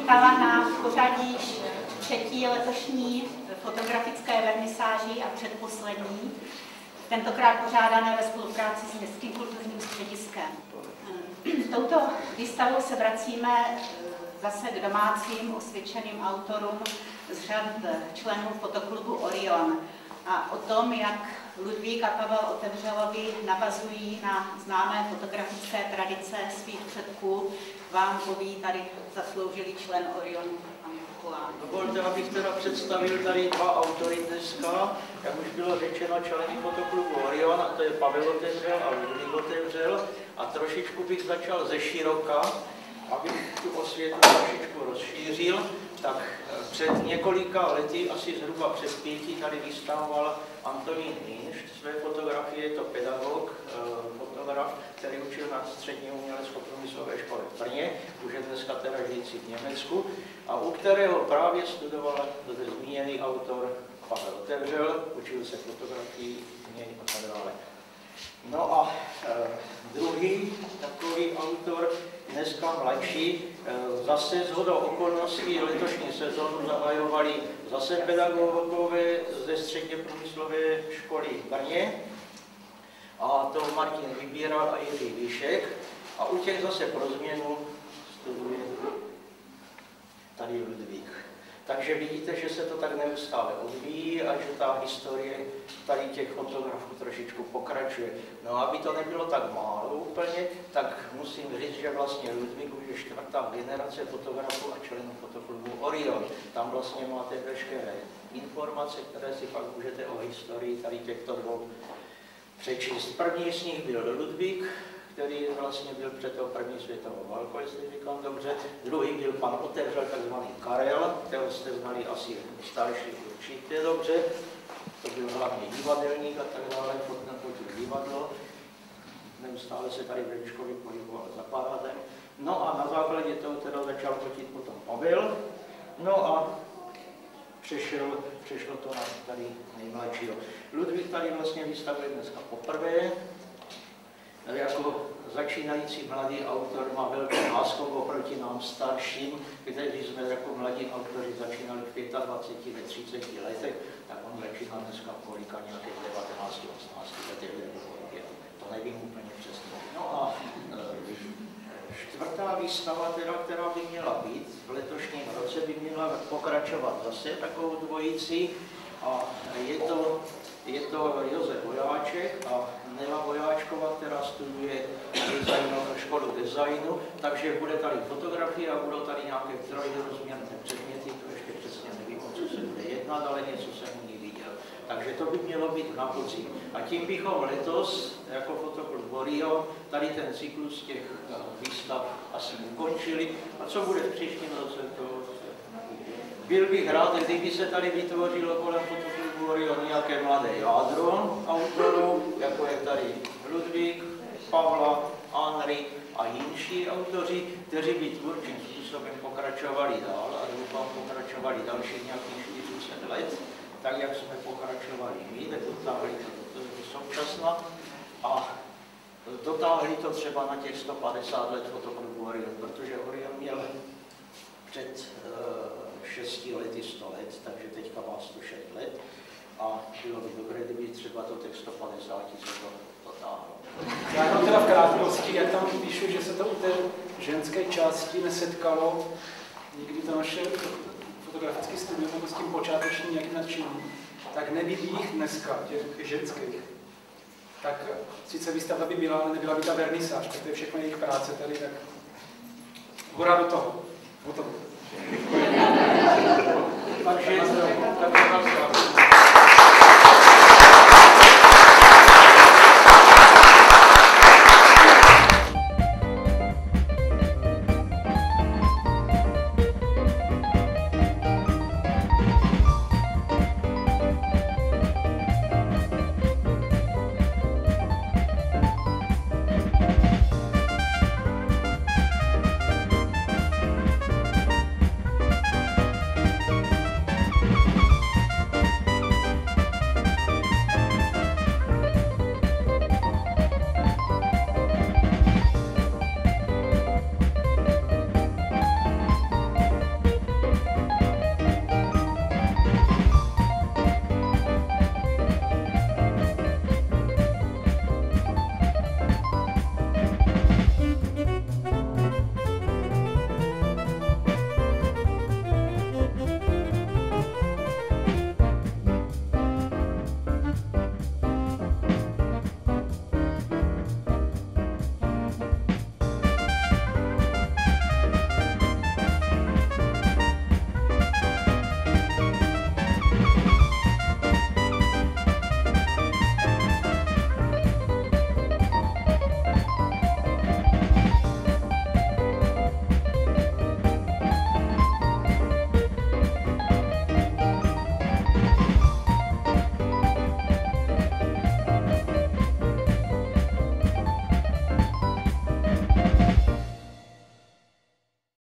vítala na pořadí třetí letošní fotografické vernisáži a předposlední, tentokrát pořádané ve spolupráci s Městským kulturním střediskem. Touto výstavou se vracíme zase k domácím osvědčeným autorům z řad členů fotoklubu Orion a o tom, jak Ludvík a Pavel Otevřelovi navazují na známé fotografické tradice svých předků, vám poví tady zasloužilý člen Orionu. Dovolte, abych teda představil tady dva autory dneska, jak už bylo řečeno, členy fotoklubu Orion, a to je Pavel Otevřel a Ludvík Otevřel, a trošičku bych začal ze široka, abych tu osvětu trošičku rozšířil. Tak před několika lety, asi zhruba před 5, tady vystavoval Antonín Hinšt své fotografie, je to pedagog, fotograf, který učil na střední umělecko-průmyslové škole v Brně, už je dneska teda žijící v Německu, a u kterého právě studoval zmíněný autor Pavel Otevřel, učil se fotografii něj a tak dále. No a druhý takový autor, dneska mladší, zase shodou okolností letošní sezónu zahajovali zase pedagogové ze středně průmyslové školy v Brně, a to Martin Vybíral a Jiří Výšek, a u těch zase pro změnu studuje tady Ludvík. Takže vidíte, že se to tak neustále odvíjí a že ta historie tady těch fotografů trošičku pokračuje. No a aby to nebylo tak málo úplně, tak musím říct, že vlastně Ludvík už je 4. generace fotografů a členů fotoklubu Orion. Tam vlastně máte veškeré informace, které si pak můžete o historii tady těchto dvou přečíst. První z nich byl Ludvík, který vlastně byl před tou první světovou válkou, jestli říkám dobře. Druhý byl pan Otevřel, takzvaný Karel, kterého jste znali asi starší určitě dobře. To byl hlavně divadelník a tak dále, fotil divadlo. Neustále se tady ve školy pohyboval za parádem. No a na základě toho teda začal fotit potom Pavel. No a přešlo to na tady nejmladšího. Ludvík tady vlastně vystavuje dneska poprvé. Jako začínající mladý autor má velkou lásku oproti nám starším, kteří jsme jako mladí autoři začínali v 25, ve 30 letech, tak on začíná dneska kolika nějakých 19, 18 letech, to nevím úplně přesně. No a čtvrtá výstava, která by měla být v letošním roce, by měla pokračovat zase takovou dvojicí, a je to Josef Vojáček a Nela Vojáčková, která studuje školu designu, takže bude tady fotografie a budou tady nějaké trojrozměrné předměty, to ještě přesně nevím, o co se bude jednat, ale něco jsem u ní viděl. Takže to by mělo být na podzim. A tím bychom letos, jako fotoklub Orion, tady ten cyklus těch výstav asi ukončili. A co bude v příštím roce, to byl bych rád, kdyby se tady vytvořilo kolem fotoklubu Orion nějaké mladé jádro autorů, jako je tady Ludvík, Pavla, Henry a jinší autoři, kteří by tvůrčím způsobem pokračovali dál a doufám pokračovali dalších nějakých 40 let, tak jak jsme pokračovali my, dotáhli to do současna a dotáhli to třeba na těch 150 let fotoklubu Orion, protože Orion měl před 6 lety 100 let, takže teďka má 106 let a bylo by dobré, kdyby třeba to těch 150 se to dotáhlo. Já mám teda v krátkosti, jak tam píšu, že se to u té ženské části nesetkalo, nikdy to naše fotografické studium nebo s tím počátečním nějakým nadšením, tak nevidí jich dneska, těch ženských. Tak sice výstava by byla, ale nebyla by ta vernisáž, tak to je všechno jejich práce tady, tak hurá do toho. Takže